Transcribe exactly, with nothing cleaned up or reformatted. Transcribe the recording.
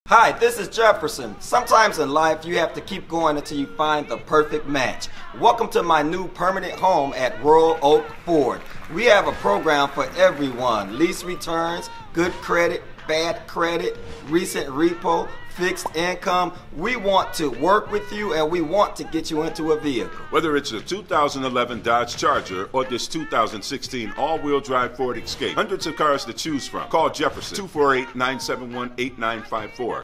Hi, this is Jefferson. Sometimes in life you have to keep going until you find the perfect match. Welcome to my new permanent home at Royal Oak Ford. We have a program for everyone. Lease returns, good credit, bad credit, recent repo, fixed income. We want to work with you and we want to get you into a vehicle. Whether it's a two thousand eleven Dodge Charger or this two thousand sixteen all-wheel drive Ford Escape, hundreds of cars to choose from. Call Jefferson, two four eight, nine seven one, eight nine five four.